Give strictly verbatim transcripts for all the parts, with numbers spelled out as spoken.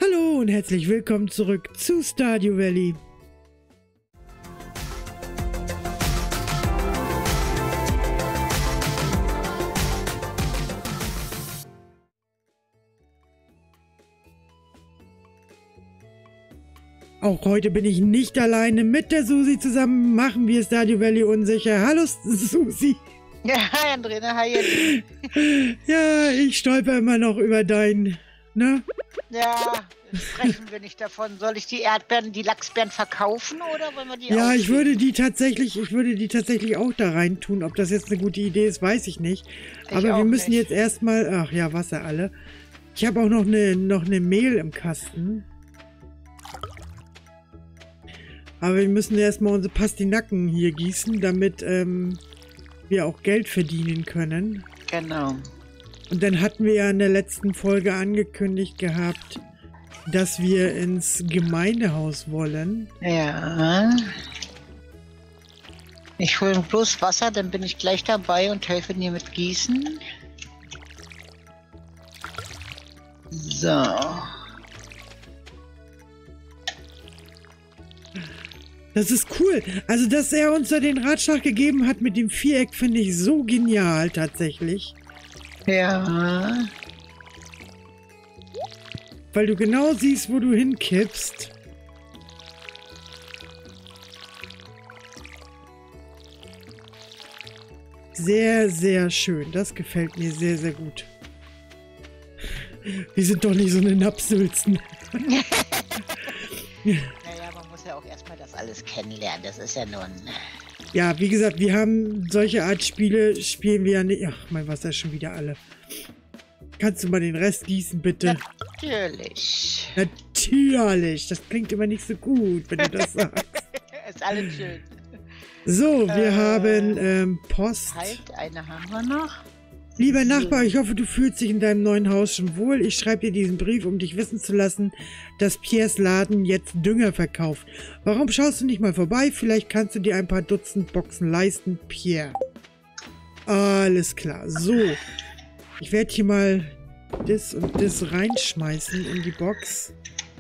Hallo und herzlich willkommen zurück zu Stardew Valley. Auch heute bin ich nicht alleine. Mit der Susi zusammen machen wir Stardew Valley unsicher. Hallo Susi. Ja, hi Andrina, hi. Ja, ich stolper immer noch über dein, ne? Ja, sprechen wir nicht davon. Soll ich die Erdbeeren, die Lachsbeeren verkaufen oder wollen wir die Ja, aufheben? ich würde die tatsächlich, ich würde die tatsächlich auch da rein tun. Ob das jetzt eine gute Idee ist, weiß ich nicht. Ich Aber wir auch müssen nicht. jetzt erstmal, ach ja, Wasser alle. Ich habe auch noch eine, noch eine Mehl im Kasten. Aber wir müssen erstmal unsere Pastinaken hier gießen, damit ähm, wir auch Geld verdienen können. Genau. Und dann hatten wir ja in der letzten Folge angekündigt gehabt, dass wir ins Gemeindehaus wollen. Ja. Ich hole bloß Wasser, dann bin ich gleich dabei und helfe dir mit Gießen. So. Das ist cool. Also, dass er uns da den Ratschlag gegeben hat mit dem Viereck, finde ich so genial tatsächlich. Ja. Weil du genau siehst, wo du hinkippst. Sehr, sehr schön. Das gefällt mir sehr, sehr gut. Wir sind doch nicht so eine Napsülzen. Naja, man muss ja auch erstmal das alles kennenlernen. Das ist ja nun... Ja, wie gesagt, wir haben solche Art Spiele, spielen wir ja nicht. Ach, mein Wasser ist schon wieder alle. Kannst du mal den Rest gießen, bitte? Natürlich. Natürlich. Das klingt immer nicht so gut, wenn du das sagst. Ist alles schön. So, wir Äh, haben ähm, Post. Halt, eine haben wir noch. Lieber So. Nachbar, ich hoffe, du fühlst dich in deinem neuen Haus schon wohl. Ich schreibe dir diesen Brief, um dich wissen zu lassen, dass Piers Laden jetzt Dünger verkauft. Warum schaust du nicht mal vorbei? Vielleicht kannst du dir ein paar Dutzend Boxen leisten, Pierre. Alles klar. So, ich werde hier mal das und das reinschmeißen in die Box.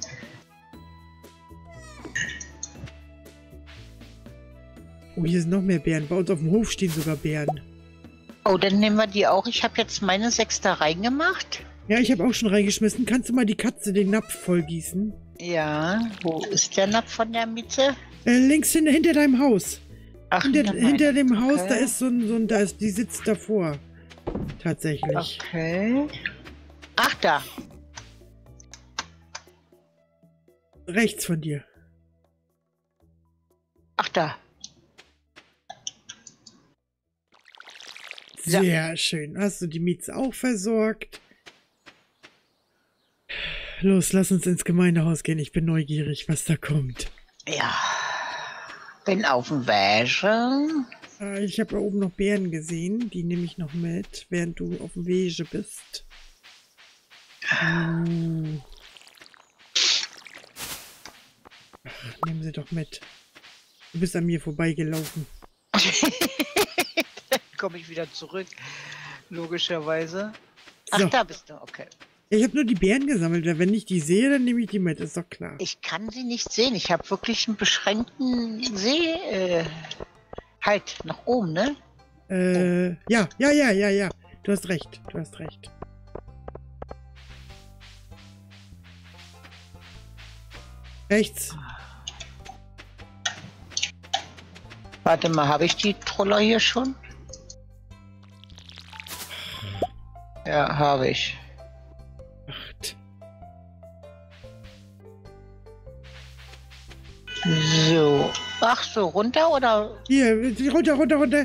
Oh, hier sind noch mehr Beeren. Bei uns auf dem Hof stehen sogar Beeren. Oh, dann nehmen wir die auch. Ich habe jetzt meine sechs da reingemacht. Ja, ich habe auch schon reingeschmissen. Kannst du mal die Katze den Napf vollgießen? Ja, wo ist der Napf von der Miete? Äh, links hin, hinter deinem Haus. Ach, Hinter, hinter dem meinem. Haus, Okay. da ist so ein, so ein, da ist, die sitzt davor. Tatsächlich. Okay. Ach, da. Rechts von dir. Ach, da. Ja. Sehr schön. Hast du die Mieze auch versorgt? Los, lass uns ins Gemeindehaus gehen. Ich bin neugierig, was da kommt. Ja. Bin auf dem Wäsche. Äh, ich habe da oben noch Beeren gesehen. Die nehme ich noch mit, während du auf dem Wege bist. Hm. Ach, nehmen sie doch mit. Du bist an mir vorbeigelaufen. Komme ich wieder zurück. Logischerweise. Ach, So. da bist du. Okay. Ich habe nur die Beeren gesammelt. Wenn ich die sehe, dann nehme ich die mit. Ist doch klar. Ich kann sie nicht sehen. Ich habe wirklich einen beschränkten Seh... Äh, halt, nach oben, ne? Äh, ja, ja, ja, ja, ja. Du hast recht. Du hast recht. Rechts. Warte mal, habe ich die Troller hier schon? Ja, habe ich. Acht. So. Ach so, runter oder? Hier, runter, runter, runter.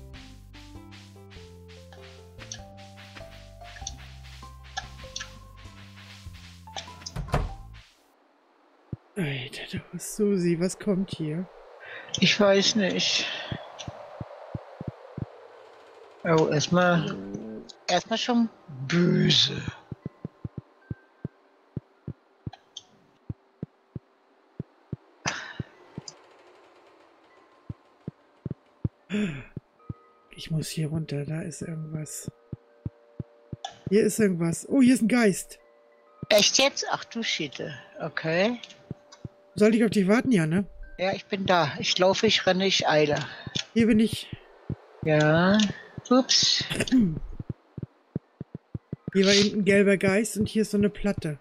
Alter, du Susi, was kommt hier? Ich weiß nicht. Oh, erstmal. Erstmal schon böse. Ich muss hier runter, da ist irgendwas. Hier ist irgendwas. Oh, hier ist ein Geist. Echt jetzt? Ach du Schiete. Okay. Soll ich auf dich warten, ja, ne? Ja, ich bin da. Ich laufe, ich renne, ich eile. Hier bin ich. Ja. Ups. Hier war eben ein gelber Geist und hier ist so eine Platte.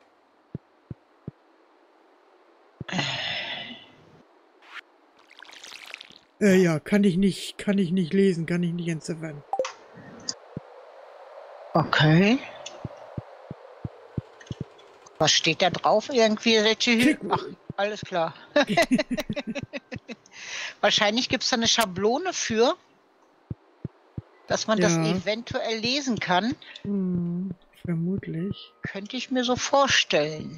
Äh, ja, kann ich nicht, kann ich nicht lesen, kann ich nicht entziffern. Okay. Was steht da drauf? Irgendwie welche... Ach, alles klar. Wahrscheinlich gibt es da eine Schablone für, dass man ja. das eventuell lesen kann. Hm, vermutlich. Könnte ich mir so vorstellen.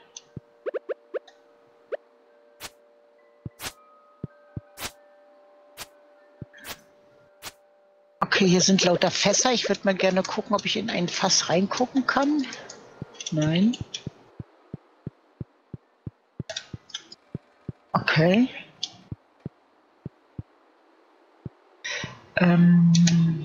Okay, hier sind lauter Fässer. Ich würde mal gerne gucken, ob ich in ein Fass reingucken kann. Nein. Okay. Ähm.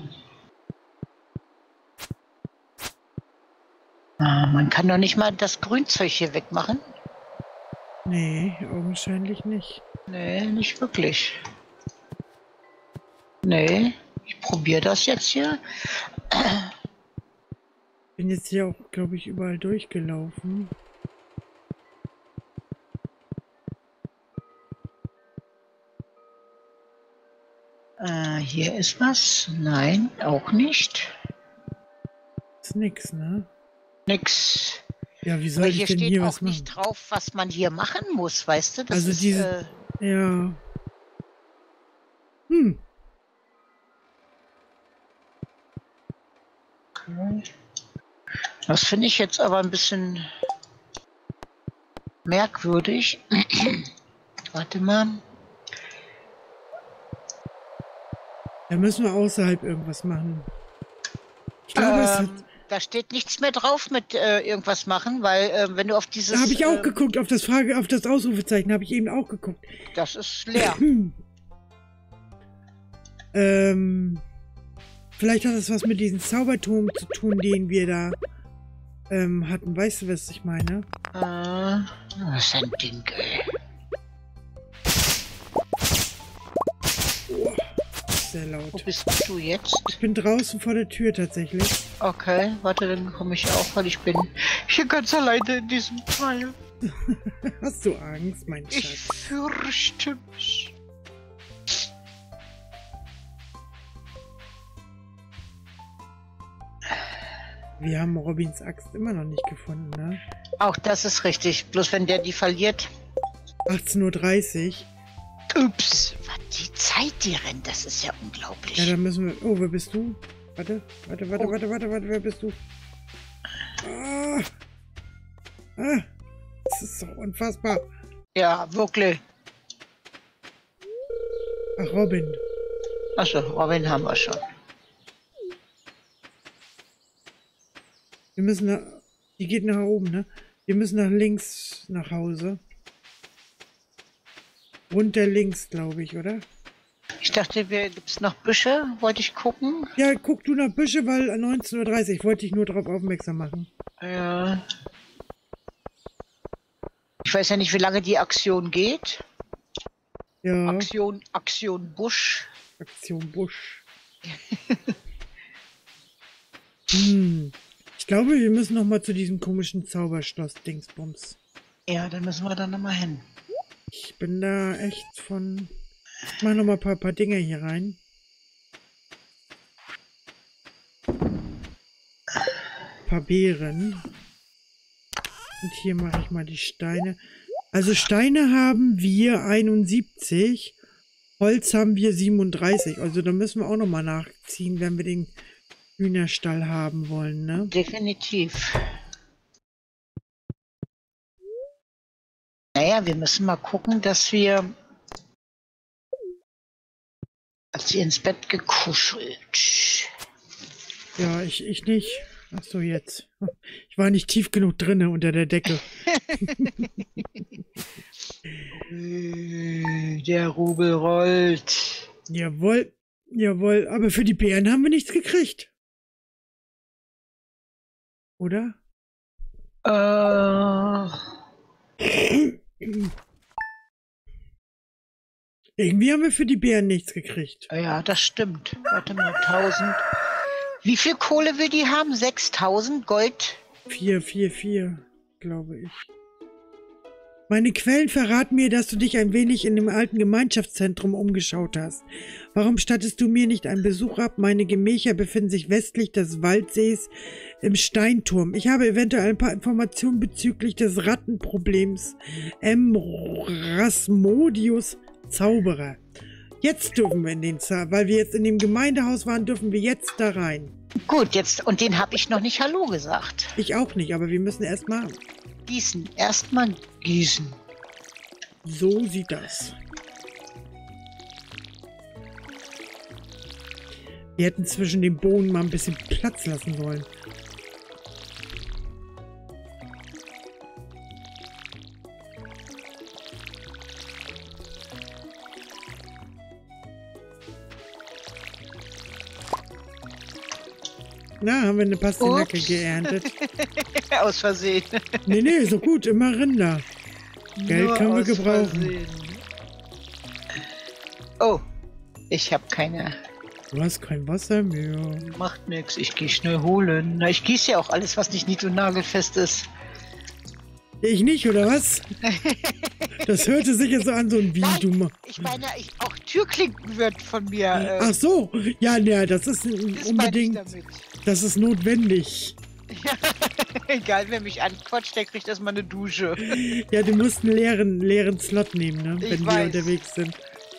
Ah, man kann doch nicht mal das Grünzeug hier wegmachen. Nee, augenscheinlich nicht. Nee, nicht wirklich. Nee, ich probiere das jetzt hier. Bin jetzt hier auch, glaube ich, überall durchgelaufen. Äh, hier ist was. Nein, auch nicht. Ist nix, ne? Nix. Ja, wie soll Aber ich hier denn steht hier auch was machen? nicht drauf, was man hier machen muss, weißt du? Das also ist, diese... äh, ja... Hm. Das finde ich jetzt aber ein bisschen merkwürdig. Warte mal. Da müssen wir außerhalb irgendwas machen. Ich glaube, ähm, es hat... Da steht nichts mehr drauf mit äh, irgendwas machen, weil äh, wenn du auf dieses... Da habe ich auch ähm, geguckt, auf das Frage, auf das Ausrufezeichen habe ich eben auch geguckt. Das ist leer. ähm... Vielleicht hat das was mit diesem Zauberturm zu tun, den wir da ähm, hatten. Weißt du, was ich meine? Äh, was ist ein Ding, ey. Oh, sehr laut. Wo bist du jetzt? Ich bin draußen vor der Tür tatsächlich. Okay, warte, dann komme ich auch, weil ich bin hier ganz alleine in diesem Teil. Hast du Angst, mein Ich Schatz? fürchte mich. Wir haben Robins Axt immer noch nicht gefunden, ne? Auch das ist richtig. Bloß wenn der die verliert. achtzehn Uhr dreißig. Ups, was die Zeit, die rennt, das ist ja unglaublich. Ja, dann müssen wir... Oh, wer bist du? Warte, warte, warte, Oh. warte, warte, warte, wer bist du? Ah! Ah! Das ist so unfassbar. Ja, wirklich. Ach, Robin. Achso, Robin haben wir schon. Wir müssen nach... Die geht nach oben, ne? Wir müssen nach links nach Hause. Runter links, glaube ich, oder? Ich dachte, gibt es noch Büsche? Wollte ich gucken. Ja, guck du nach Büsche, weil neunzehn Uhr dreißig wollte ich nur darauf aufmerksam machen. Ja. Ich weiß ja nicht, wie lange die Aktion geht. Ja. Aktion, Aktion Busch. Aktion Busch. hm. Ich glaube, wir müssen noch mal zu diesem komischen Zauberschloss-Dingsbums. Ja, dann müssen wir da nochmal hin. Ich bin da echt von... Ich mach noch mal ein paar, paar Dinge hier rein. Ein paar Beeren. Und hier mache ich mal die Steine. Also Steine haben wir einundsiebzig. Holz haben wir siebenunddreißig. Also da müssen wir auch noch mal nachziehen, wenn wir den Hühnerstall haben wollen, ne? Definitiv. Naja, wir müssen mal gucken, dass wir... Hat sie ins Bett gekuschelt. Ja, ich, ich nicht. Ach so, jetzt. Ich war nicht tief genug drinne unter der Decke. Der Rubel rollt. Jawohl, jawohl. Aber für die Beeren haben wir nichts gekriegt. Oder? Äh, Irgendwie haben wir für die Bären nichts gekriegt. ja, das stimmt. Warte mal, tausend. Wie viel Kohle will die haben? sechstausend Gold? vier, vier, vier, glaube ich. Meine Quellen verraten mir, dass du dich ein wenig in dem alten Gemeinschaftszentrum umgeschaut hast. Warum stattest du mir nicht einen Besuch ab? Meine Gemächer befinden sich westlich des Waldsees im Steinturm. Ich habe eventuell ein paar Informationen bezüglich des Rattenproblems. M. Rasmodius Zauberer. Jetzt dürfen wir in den Zauber, weil wir jetzt in dem Gemeindehaus waren, dürfen wir jetzt da rein. Gut, jetzt, und den habe ich noch nicht Hallo gesagt. Ich auch nicht, aber wir müssen erst mal... Gießen. Erstmal gießen. So sieht das. Wir hätten zwischen den Bohnen mal ein bisschen Platz lassen sollen. Na, haben wir eine Pastinake Ups. geerntet. Aus Versehen. Nee, nee, so gut, immer Rinder. Geld Nur können wir aus gebrauchen. Versehen. Oh, ich habe keine. Du hast kein Wasser mehr. Macht nix, ich gehe schnell holen. Na, ich gieße ja auch alles, was nicht nied- und nagelfest ist. Ich nicht, oder was? Das hörte sich jetzt so an, so ein Wie, Nein, du mal. Ich meine, ich, auch Türklinken wird von mir. Äh, Ach so, ja, ne, das ist das meine ich unbedingt, damit. das ist notwendig. Egal, wer mich anquatscht, der kriegt erstmal eine Dusche. Ja, du musst einen leeren, leeren Slot nehmen, ne, Ich wenn wir weiß. unterwegs sind.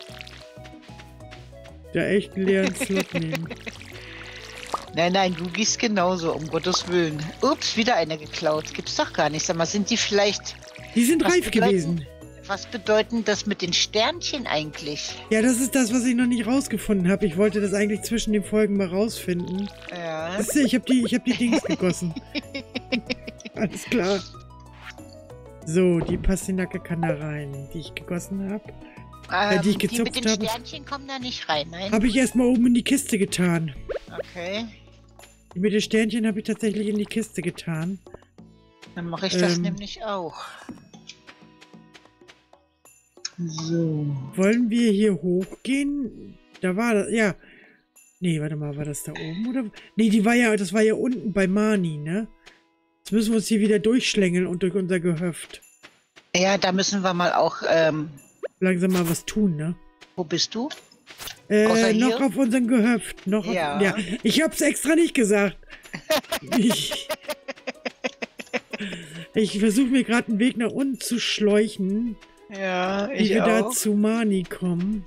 Ja, echt einen leeren Slot nehmen. Nein, nein, du gießt genauso, um Gottes Willen. Ups, wieder eine geklaut. Gibt's doch gar nicht. Sag mal, sind die vielleicht... Die sind Was reif bedeuten- gewesen. Was bedeuten das mit den Sternchen eigentlich? Ja, das ist das, was ich noch nicht rausgefunden habe. Ich wollte das eigentlich zwischen den Folgen mal rausfinden. Ja. Siehst du, ich habe die, ich hab die Dings gegossen. Alles klar. So, die Pastinake kann da rein, die ich gegossen habe. Ähm, die ich die gezupft mit den habe. Sternchen kommen da nicht rein, nein? Habe ich erstmal oben in die Kiste getan. Okay, Die mit den Sternchen habe ich tatsächlich in die Kiste getan. dann mache ich das Ähm. nämlich auch. So. Wollen wir hier hochgehen? Da war das, ja. Nee, warte mal, war das da oben oder? Nee, die war ja, das war ja unten bei Mani, ne? Jetzt müssen wir uns hier wieder durchschlängeln und durch unser Gehöft. Ja, da müssen wir mal auch, ähm, Langsam mal was tun, ne? wo bist du? Außer Äh, hier? noch auf unserem Gehöft. Noch Ja. Auf, ja. Ich hab's extra nicht gesagt. ich ich versuche mir gerade einen Weg nach unten zu schläuchen, Ja, wie ich wir da auch. zu Mani kommen.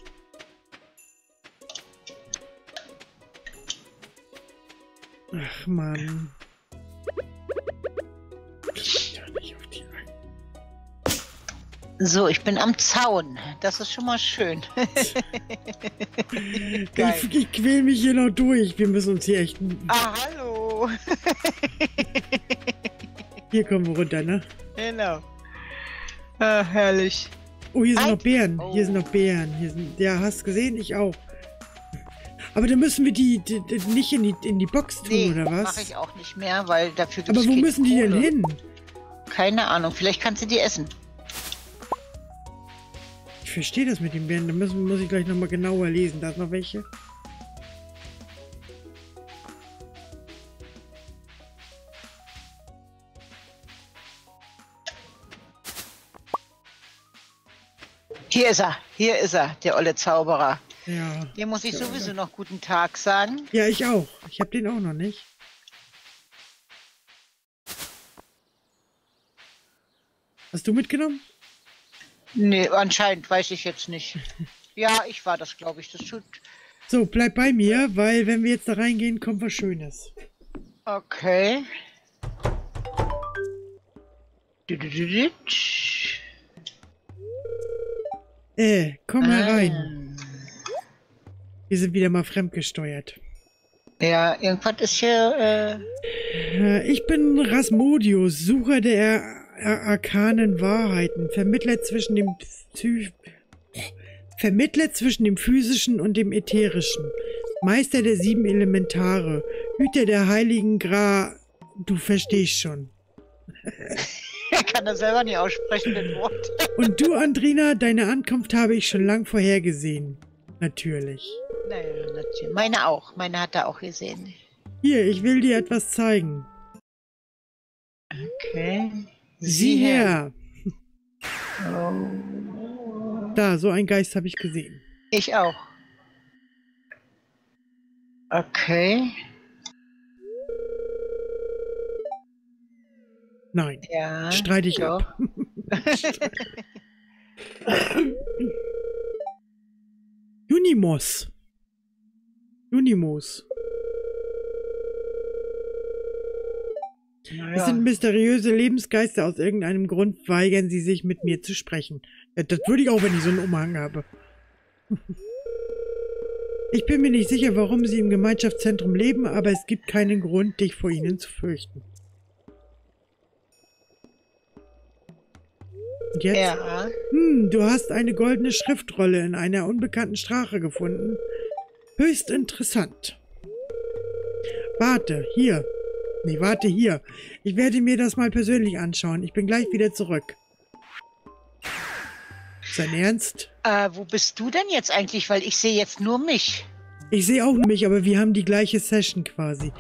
Ach Mann. Ich kann nicht auf die ein- So, ich bin am Zaun. Das ist schon mal schön. Geil. ich, ich quäl mich hier noch durch. Wir müssen uns hier echt... Ah, hallo. Hier kommen wir runter, ne? Genau. Ah, herrlich. Oh, hier sind Ei. noch Bären. Oh. Hier sind noch Bären. Hier sind, ja, hast du gesehen? Ich auch. Aber dann müssen wir die, die, die nicht in die, in die Box tun, Nee, oder was? mache ich auch nicht mehr, weil dafür gibt's Aber wo keine müssen die denn Kohle. hin? Keine Ahnung, vielleicht kannst du die essen. Ich verstehe das mit den Bären. Da müssen, muss ich gleich nochmal genauer lesen. Da ist noch welche. Hier ist er, hier ist er, der olle Zauberer. Ja. Dem muss ich Ja, sowieso noch guten Tag sagen. Ja, ich auch. Ich habe den auch noch nicht. Hast du mitgenommen? Nee, anscheinend weiß ich jetzt nicht. Ja, ich war das, glaube ich. Das tut. So, bleib bei mir, weil wenn wir jetzt da reingehen, kommt was Schönes. Okay. Du, du, du, du. Äh, komm herein. Ähm, Wir sind wieder mal fremdgesteuert. Ja, irgendwas ist hier. Äh, Äh, Ich bin Rasmodius, Sucher der ar arkanen Wahrheiten, Vermittler zwischen dem Psy Vermittler zwischen dem Physischen und dem Ätherischen, Meister der sieben Elementare, Hüter der heiligen Gra... Du verstehst schon. Er kann das selber nicht aussprechen, das Wort. Und du, Andrina, deine Ankunft habe ich schon lang vorhergesehen. Natürlich. Naja, natürlich. Meine auch. Meine hat er auch gesehen. Hier, ich will dir etwas zeigen. Okay. Sieh her. Oh. Da, so ein Geist habe ich gesehen. Ich auch. Okay. Nein. Ja. Streite ich doch. ab. Junimos. Junimos. Naja. Es sind mysteriöse Lebensgeister. Aus irgendeinem Grund weigern sie sich, mit mir zu sprechen. Ja, das würde ich auch, wenn ich so einen Umhang habe. Ich bin mir nicht sicher, warum sie im Gemeinschaftszentrum leben, aber es gibt keinen Grund, dich vor ihnen zu fürchten. Und jetzt? Ja. Hm, du hast eine goldene Schriftrolle in einer unbekannten Sprache gefunden. Höchst interessant. Warte, hier. Nee, warte hier. Ich werde mir das mal persönlich anschauen. Ich bin gleich wieder zurück. Ist dein Ernst? Äh, wo bist du denn jetzt eigentlich? Weil ich sehe jetzt nur mich. Ich sehe auch mich, aber wir haben die gleiche Session quasi.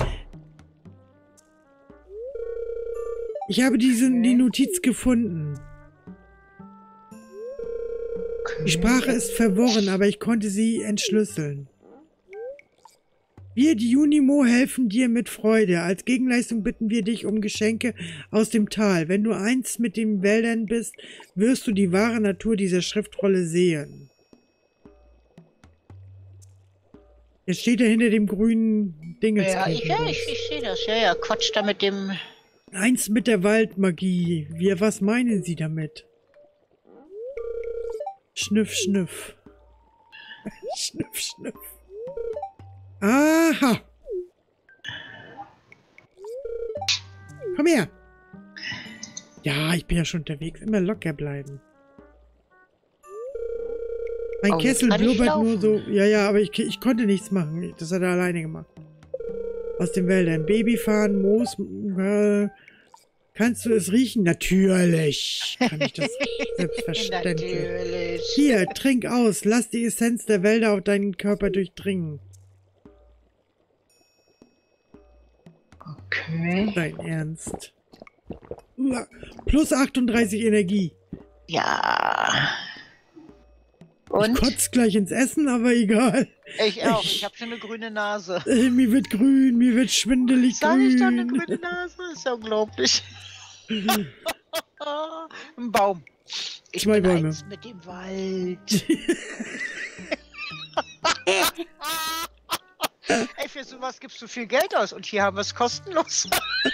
Ich habe diesen, Okay. die Notiz gefunden. Okay. Die Sprache ist verworren, aber ich konnte sie entschlüsseln. Wir, die Junimo, helfen dir mit Freude. Als Gegenleistung bitten wir dich um Geschenke aus dem Tal. Wenn du eins mit den Wäldern bist, wirst du die wahre Natur dieser Schriftrolle sehen. Jetzt steht er hinter dem grünen Ding. Ja, ich, ja, ich, ich sehe das. Ja, ja, Quatsch da mit dem... Eins mit der Waldmagie. Wir, was meinen Sie damit? Schnüff, schnüff. Schnüff, schnüff. Aha. Komm her. Ja, ich bin ja schon unterwegs. Immer locker bleiben. Mein Oh, jetzt Kessel kann ich blubbert nur laufen. so. Ja, ja, aber ich, ich konnte nichts machen. Das hat er alleine gemacht. Aus den Wäldern. Babyfahren, Moos. Äh, kannst du es riechen? Natürlich. Kann ich das selbstverständlich. Natürlich. Hier, trink aus. Lass die Essenz der Wälder auf deinen Körper durchdringen. Okay. Dein Ernst. Uah, plus achtunddreißig Energie. Ja. Ich Und? kotze gleich ins Essen, aber egal. Ich auch. Ich- Ich habe schon eine grüne Nase. Äh, mir wird grün, mir wird schwindelig Sag ich doch, eine grün. grüne Nase? Ist ja unglaublich. Ein Baum. Ich Zwei bin Bäume. eins mit dem Wald. Ey, für sowas gibst du viel Geld aus und hier haben wir es kostenlos.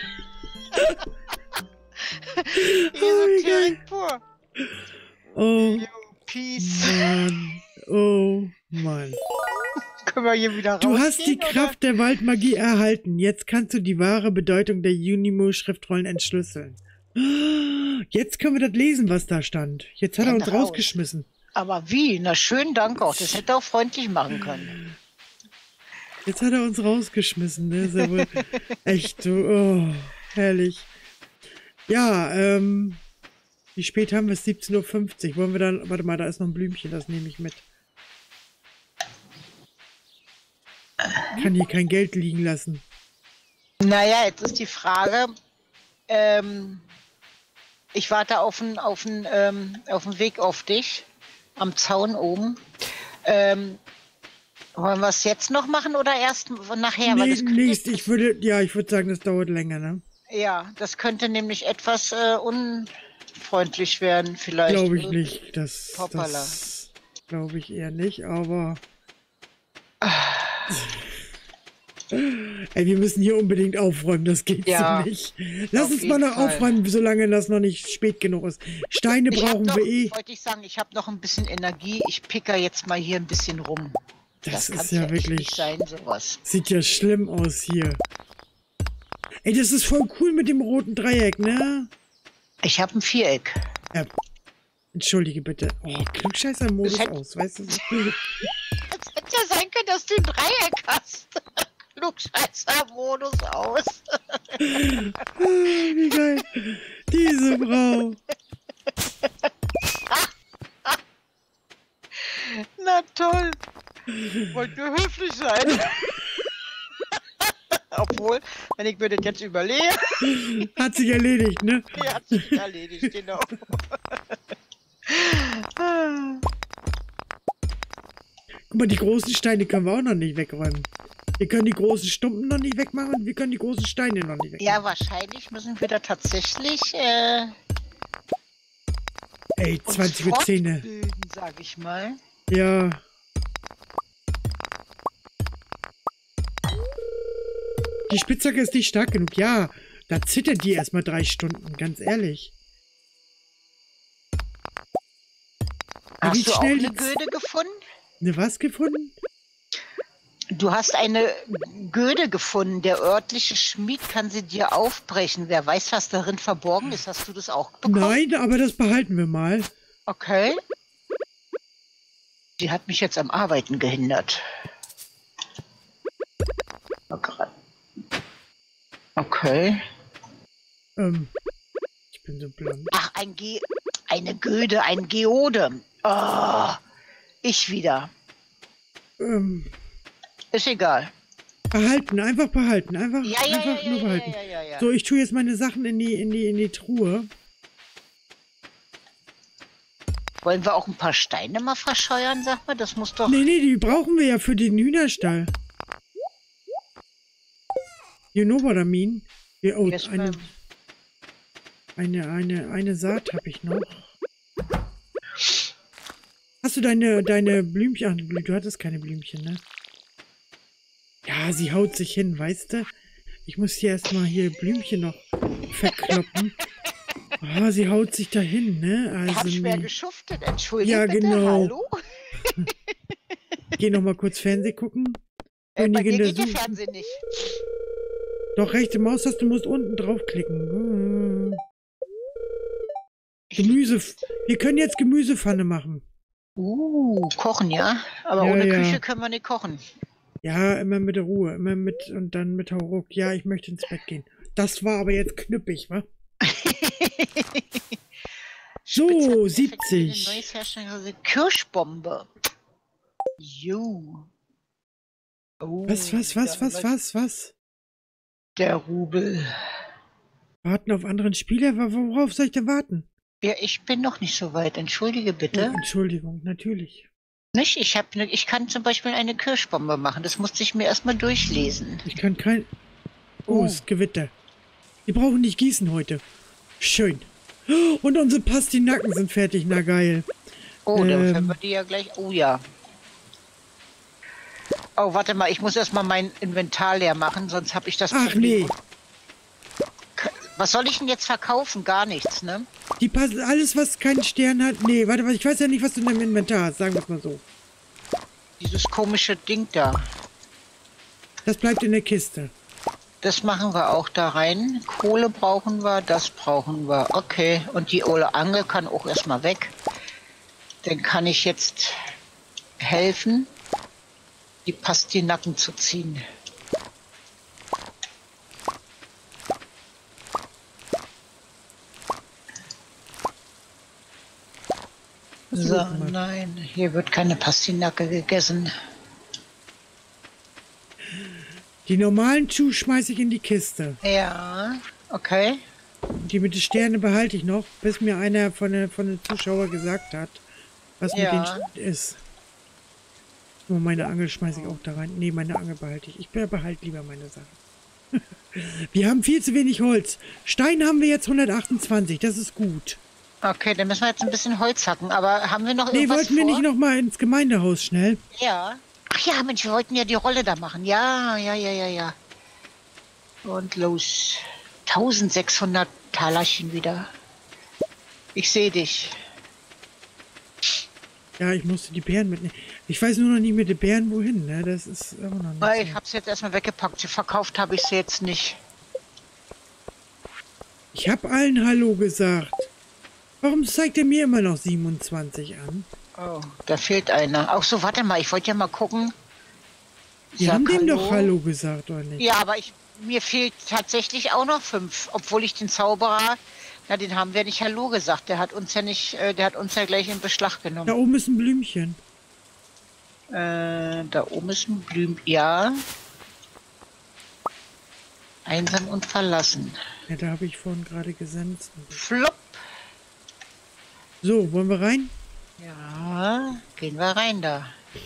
Esoterik pur. Oh, Yo, Peace. Mann. Oh, Mann. Können wir hier wieder raus? Du hast die Kraft der Waldmagie erhalten. Jetzt kannst du die wahre Bedeutung der Junimo-Schriftrollen entschlüsseln. Jetzt können wir das lesen, was da stand. Jetzt hat er Dann uns raus. rausgeschmissen. Aber wie? Na, schönen Dank auch. Das hätte er auch freundlich machen können. Jetzt hat er uns rausgeschmissen, ne? Ist ja wohl echt so, oh, herrlich. Ja, ähm, wie spät haben wir es? siebzehn Uhr fünfzig. Wollen wir dann, warte mal, da ist noch ein Blümchen, das nehme ich mit. Kann hier kein Geld liegen lassen. Naja, jetzt ist die Frage, ähm, ich warte auf den auf den, ähm, auf den Weg auf dich, am Zaun oben. Ähm, wollen wir es jetzt noch machen oder erst nachher? Weil Nee, das könnte- nächst, ich würde, ja, ich würde sagen, das dauert länger, ne? Ja, das könnte nämlich etwas äh, unfreundlich werden vielleicht. Glaube ich nicht. Das, Hoppala. das glaube ich eher nicht, aber... Ey, wir müssen hier unbedingt aufräumen, das geht Ja, so nicht. Lass auf uns mal jeden noch Fall. aufräumen, solange das noch nicht spät genug ist. Steine Ich hab brauchen noch, wir eh. wollte ich sagen, ich habe noch ein bisschen Energie. Ich picker jetzt mal hier ein bisschen rum. Das, ist kann's ja echt wirklich... nicht sein, sowas. Sieht ja schlimm aus hier. Ey, das ist voll cool mit dem roten Dreieck, ne? Ich habe ein Viereck. Ja. Entschuldige bitte. Oh, Klugscheißer-Modus Das hätt- aus, weißt du? Es hätte ja sein können, dass du ein Dreieck hast. Klugscheißer-Modus aus. Ah, wie geil. Diese Frau. Na toll. Wollt nur höflich sein. Obwohl, wenn ich mir das jetzt überlege. Hat sich erledigt, ne? Ja, hat sich erledigt, genau. Guck mal, die großen Steine können wir auch noch nicht wegräumen. Wir können die großen Stumpen noch nicht wegmachen und wir können die großen Steine noch nicht wegmachen. Ja, wahrscheinlich müssen wir da tatsächlich äh, Ey, uns zwanzig Uhr Zähne. fortbilden, sag ich mal. Ja. Die Spitzhacke ist nicht stark genug. Ja, da zittert die erstmal drei Stunden, ganz ehrlich. Ja, wie Hast du auch schnell eine die- Göde gefunden? Ne, was gefunden? Du hast eine Göde gefunden. Der örtliche Schmied kann sie dir aufbrechen. Wer weiß, was darin verborgen ist. Hast du das auch bekommen? Nein, aber das behalten wir mal. Okay. Die hat mich jetzt am Arbeiten gehindert. Okay. Okay. Ähm, ich bin so blöd. Ach, ein Ge eine Göde, ein Geode. Oh, ich wieder. Ähm, Ist egal. behalten, einfach behalten. Einfach, Ja, ja, einfach ja, nur ja, behalten. ja, ja, ja. So, ich tue jetzt meine Sachen in die, in die, in die Truhe. Wollen wir auch ein paar Steine mal verscheuern, sag mal? Das muss doch... Nee, nee, die brauchen wir ja für den Hühnerstall. You know what I mean? Ja, oh, Yes, eine, ma'am. eine, eine, eine Saat habe ich noch. Hast du deine, deine Blümchen? Ach, du hattest keine Blümchen, ne? Ja, sie haut sich hin, weißt du? Ich muss hier erstmal hier Blümchen noch verkloppen. Ah, sie haut sich da hin, ne? Er hat Also, schwer nee. geschuftet, entschuldige Ja, bitte, genau. hallo? Geh noch mal kurz Fernsehen gucken. Äh, bei Königin dir der geht der Suche. Fernsehen nicht. Doch, rechte Maustaste, du musst unten draufklicken. Hm. Gemüse. Wir können jetzt Gemüsepfanne machen. Uh, kochen, ja? Aber Ja, ohne ja. Küche können wir nicht kochen. Ja, immer mit der Ruhe. Immer mit und dann mit Hauruck. Ja, ich möchte ins Bett gehen. Das war aber jetzt knüppig, wa? So, Spitzhackeneffektive siebzig. Neues Herstellung, Kirschbombe. Jo. Oh, Was, was, was, da was, läuft was, was? Der Rubel. Warten auf anderen Spieler? Wa- Worauf soll ich denn warten? Ja, ich bin noch nicht so weit. Entschuldige Oh, bitte. Entschuldigung, natürlich. Nicht? Ich, hab ne, ich kann zum Beispiel eine Kirschbombe machen. Das musste ich mir erstmal durchlesen. Ich kann kein... Oh, Oh. es ist Gewitter. Die brauchen nicht gießen heute. Schön. Und unsere Pastinaken sind fertig. Na geil. Oh, dann Ähm. können wir die ja gleich... Oh ja. Oh, warte mal. Ich muss erstmal mein Inventar leer machen, sonst habe ich das Ach nee. K- Was soll ich denn jetzt verkaufen? Gar nichts, ne? Die passen alles, was keinen Stern hat. Nee, warte mal. Ich weiß ja nicht, was du in deinem Inventar hast. Sagen wir es mal so. Dieses komische Ding da. Das bleibt in der Kiste. Das machen wir auch da rein. Kohle brauchen wir, das brauchen wir. Okay, und die Ole Angel kann auch erstmal weg. Dann kann ich jetzt helfen, die Pastinaken zu ziehen. Hast du So, gut gemacht. nein, hier wird keine Pastinake gegessen. Die normalen Schuhe schmeiße ich in die Kiste. Ja, okay. Die mit den Sternen behalte ich noch, bis mir einer von den, von den Zuschauern gesagt hat, was Ja. mit den Sternen ist. Nur meine Angel schmeiße ich auch da rein. Nee, meine Angel behalte ich. Ich behalte lieber meine Sachen. Wir haben viel zu wenig Holz. Stein haben wir jetzt hundertachtundzwanzig. Das ist gut. Okay, dann müssen wir jetzt ein bisschen Holz hacken. Aber haben wir noch Nee, irgendwas wollten wir vor? nicht noch mal ins Gemeindehaus schnell? Ja. Ach ja, Mensch, wir wollten ja die Rolle da machen. Ja, ja, ja, ja, ja. Und los. eintausendsechshundert Talerchen wieder. Ich sehe dich. Ja, ich musste die Bären mitnehmen. Ich weiß nur noch nicht mit den Bären wohin, ne? Das ist auch noch nicht Weil so. ich hab's jetzt erstmal weggepackt. Verkauft habe ich sie jetzt nicht. Ich habe allen Hallo gesagt. Warum zeigt er mir immer noch siebenundzwanzig an? Oh, da fehlt einer. Ach so, warte mal, ich wollte ja mal gucken. Wir Sag haben dem doch Hallo gesagt, oder nicht? Ja, aber ich mir fehlt tatsächlich auch noch fünf, obwohl ich den Zauberer, na, den haben wir nicht Hallo gesagt. Der hat uns ja nicht, äh, der hat uns ja gleich in Beschlag Da genommen. oben ist ein Blümchen. Äh, da oben ist ein Blüm, ja. Einsam und verlassen. Ja, da habe ich vorhin gerade gesendet. Flop. So, wollen wir rein? Ja, gehen wir rein da.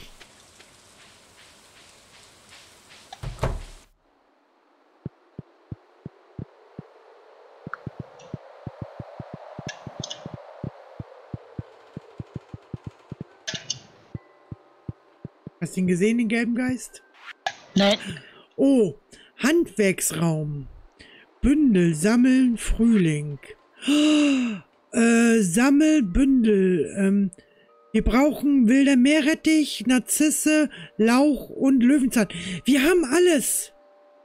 Hast du ihn gesehen, den gelben Geist? Nein. Oh, Handwerksraum. Bündel, sammeln, Frühling. Äh, Sammelbündel. Ähm, wir brauchen wilder Meerrettich, Narzisse, Lauch und Löwenzahn. Wir haben alles.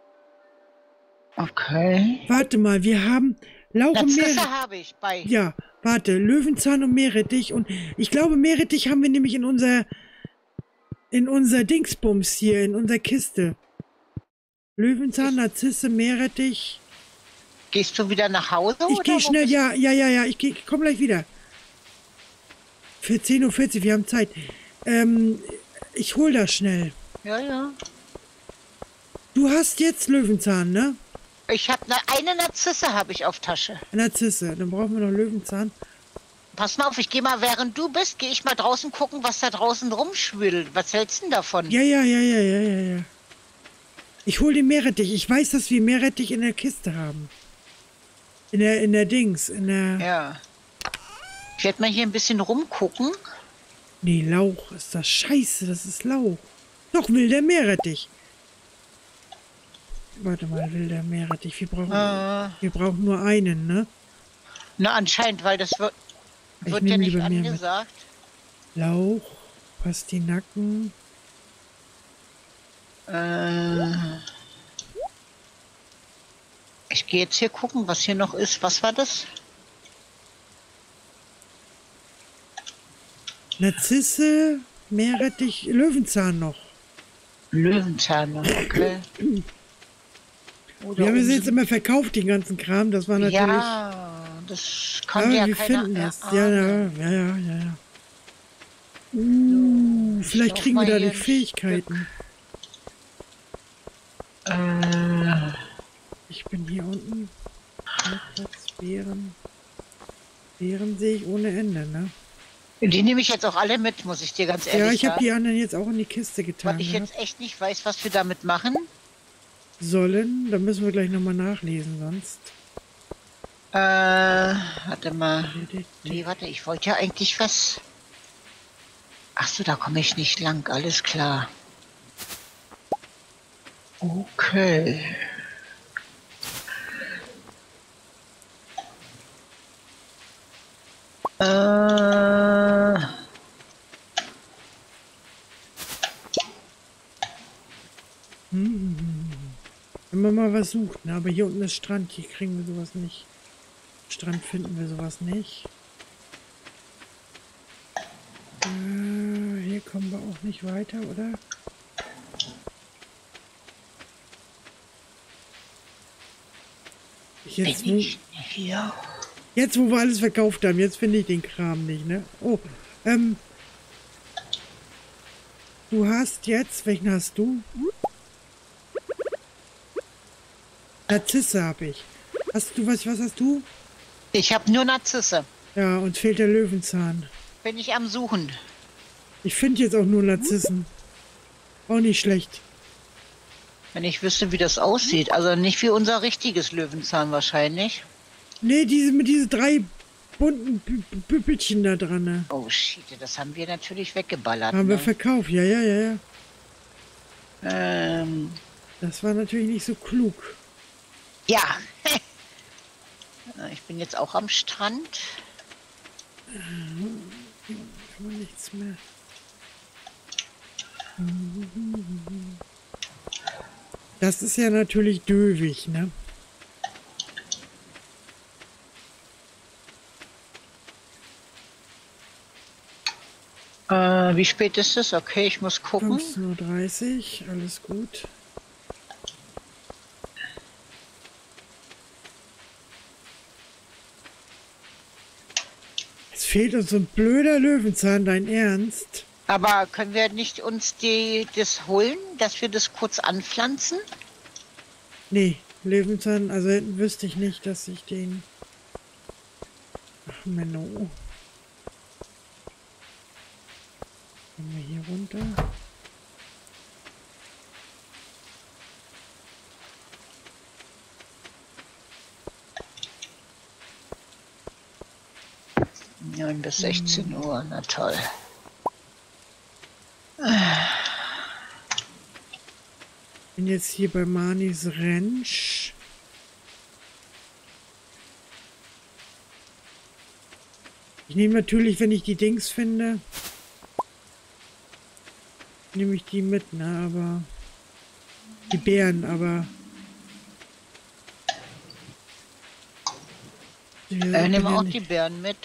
Okay. Warte mal, wir haben Lauch und Narzisse Meerrettich. habe ich bei. Ja, warte, Löwenzahn und Meerrettich. Und ich glaube, Meerrettich haben wir nämlich in unser in unser Dingsbums hier, in unserer Kiste. Löwenzahn, Narzisse, Meerrettich. Gehst du wieder nach Hause? Ich oder gehe wo schnell, bist ja, ja, ja, ja, ich, geh- ich komme gleich wieder. Für zehn Uhr vierzig, wir haben Zeit. Ähm, ich hol das schnell. du? Ja, ja. Du hast jetzt Löwenzahn, ne? Ich habe eine, eine Narzisse habe ich auf Tasche. Narzisse, dann brauchen wir noch Löwenzahn. Pass mal auf, ich gehe mal, während du bist, gehe ich mal draußen gucken, was da draußen rumschwillt. Was hältst du denn davon? Ja, ja, ja, ja, ja, ja, ja. Ich hol den Meerrettich. Ich weiß, dass wir Meerrettich in der Kiste haben. In der, in der Dings, in der... Ja. Ich werde mal hier ein bisschen rumgucken. Nee, Lauch ist das. Scheiße, das ist Lauch. Doch, wilder Meerrettich. Warte mal, wilder Meerrettich. Wir brauchen, Äh. wir brauchen nur einen, ne? Na, anscheinend, weil das wird, Ich wird ja nehm nicht lieber mehr mit. angesagt. Lauch, Pastinaken. Äh, ich gehe jetzt hier gucken, was hier noch ist. Was war das? Narzisse, Meerrettich, Löwenzahn noch. Löwenzahn, okay. Oder Wir haben es um- jetzt immer verkauft, den ganzen Kram. Das war natürlich... Ja, das kann aber ja wir keiner finden das. Ja, erahnen. ja, ja, ja, ja. ja. Uh, Ich vielleicht lauf kriegen wir mal da hier die ein Fähigkeiten. Äh, Ich bin hier unten. Parkplatz, Beeren. Beeren sehe ich ohne Ende, ne? die nehme ich jetzt auch alle mit, muss ich dir ganz ehrlich Ja, ich habe sagen. die anderen jetzt auch in die Kiste getan. Weil ich gehabt. jetzt echt nicht weiß, was wir damit machen. Sollen, da müssen wir gleich nochmal nachlesen, sonst. Äh, warte mal. Nee, warte, ich wollte ja eigentlich was... Ach so, da komme ich nicht lang, alles klar. Okay. Äh... Hm. Wenn man mal was sucht, ne? Aber hier unten ist Strand, hier kriegen wir sowas nicht. Strand finden wir sowas nicht. Äh, hier kommen wir auch nicht weiter, oder? Jetzt Bin wo, ich hier? jetzt, wo wir alles verkauft haben, jetzt finde ich den Kram nicht, ne? Oh, ähm... Du hast jetzt, welchen hast du? Narzisse habe ich. Hast du was, was hast du? Ich habe nur Narzisse. Ja, uns fehlt der Löwenzahn. Bin ich am Suchen. Ich finde jetzt auch nur Narzissen. Auch nicht schlecht. Wenn ich wüsste, wie das aussieht. Also nicht wie unser richtiges Löwenzahn wahrscheinlich. Nee, diese mit diesen drei bunten Pü- Pü- Püppelchen da dran. Ne? Oh shit, das haben wir natürlich weggeballert. Haben wir Ne? verkauft, ja, ja, ja, ja. Ähm, Das war natürlich nicht so klug. ja. Ich bin jetzt auch am Strand. Kann man nichts mehr. Das ist ja natürlich döwig, ne? Äh, wie spät ist es? Okay, ich muss gucken. fünfzehn Uhr dreißig, alles gut. fehlt uns so ein blöder Löwenzahn, dein Ernst? Aber können wir nicht uns die, das holen, dass wir das kurz anpflanzen? Nee, Löwenzahn, also wüsste ich nicht, dass ich den... Ach, Menno. Gehen wir hier runter. neun bis sechzehn Uhr, na toll. Bin jetzt hier bei Manis Ranch. Ich nehme natürlich, wenn ich die Dings finde, nehme ich die mit, ne, aber die Beeren, aber ich äh, nehme auch die Beeren mit.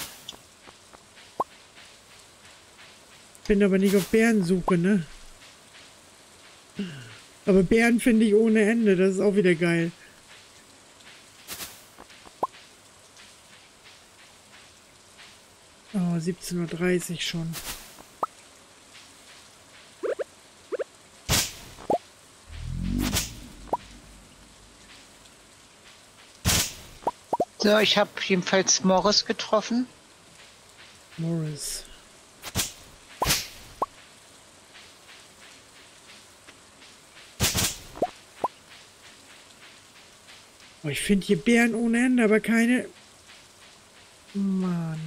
Bin aber nicht auf Bärensuche, ne? Aber Bären finde ich ohne Ende, das ist auch wieder geil. Oh, siebzehn Uhr dreißig schon. So, ich habe jedenfalls Morris getroffen. Morris. Oh, ich finde hier Bären ohne Ende, aber keine... Mann.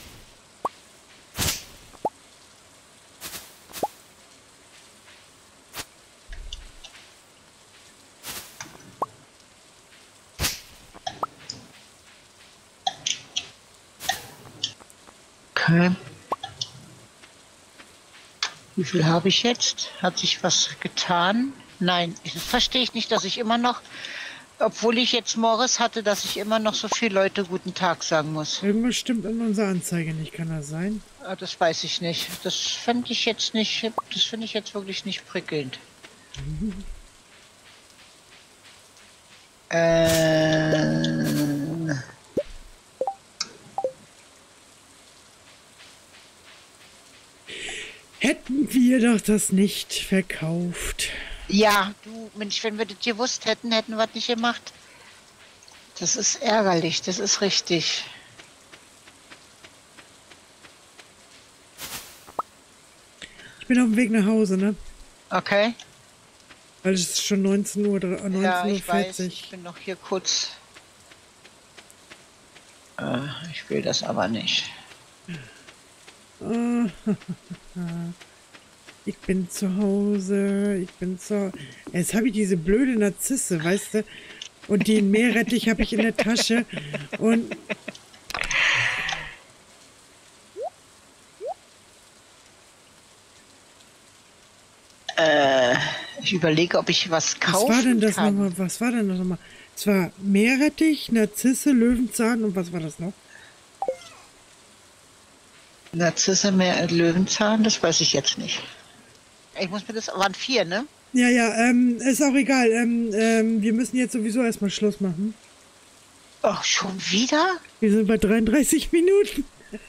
Okay. Wie viel habe ich jetzt? Hat sich was getan? Nein, das verstehe ich nicht, dass ich immer noch, obwohl ich jetzt Morris hatte, dass ich immer noch so viele Leute guten Tag sagen muss. Irgendwas stimmt in unserer Anzeige nicht, kann das sein? Ah, das weiß ich nicht. Das fand ich jetzt nicht, das finde ich jetzt wirklich nicht prickelnd. Mhm. Äh... Hätten wir doch das nicht verkauft. Ja, du, Mensch, wenn wir das gewusst hätten, hätten wir das nicht gemacht. Das ist ärgerlich, das ist richtig. Ich bin auf dem Weg nach Hause, ne? Okay. Weil es ist schon neunzehn Uhr, neunzehn Uhr vierzig. Ja, ich weiß, ich bin noch hier kurz. Äh, ich will das aber nicht. Ich bin zu Hause, ich bin zu... Jetzt habe ich diese blöde Narzisse, weißt du? Und den Meerrettich habe ich in der Tasche. Und... Äh, ich überlege, ob ich was kaufen Was war denn das kann. nochmal? Was war denn das nochmal? Es war Meerrettich, Narzisse, Löwenzahn und was war das noch? Narzisse, mehr Löwenzahn, das weiß ich jetzt nicht. Ich muss mir das, waren vier, ne? Ja, ja, ähm, ist auch egal. Ähm, ähm, wir müssen jetzt sowieso erstmal Schluss machen. Ach, schon wieder? Wir sind bei dreiunddreißig Minuten.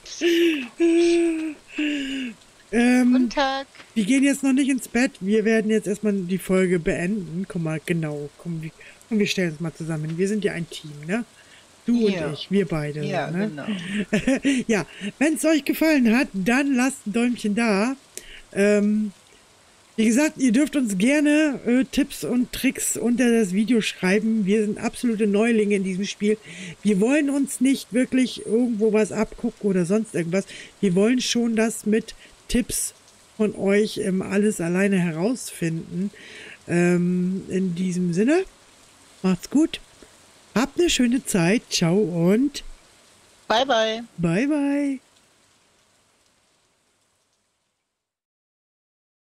ähm, Guten Tag. Wir gehen jetzt noch nicht ins Bett. Wir werden jetzt erstmal die Folge beenden. Komm mal, genau. Komm, wir, und wir stellen uns mal zusammen. Wir sind ja ein Team, ne? Du ja. Und ich, wir beide. Ja, ne? genau. Ja, wenn es euch gefallen hat, dann lasst ein Däumchen da. Ähm, wie gesagt, ihr dürft uns gerne äh, Tipps und Tricks unter das Video schreiben. Wir sind absolute Neulinge in diesem Spiel. Wir wollen uns nicht wirklich irgendwo was abgucken oder sonst irgendwas. Wir wollen schon das mit Tipps von euch ähm, alles alleine herausfinden. Ähm, in diesem Sinne, macht's gut. Habt eine schöne Zeit. Ciao und bye bye. Bye bye.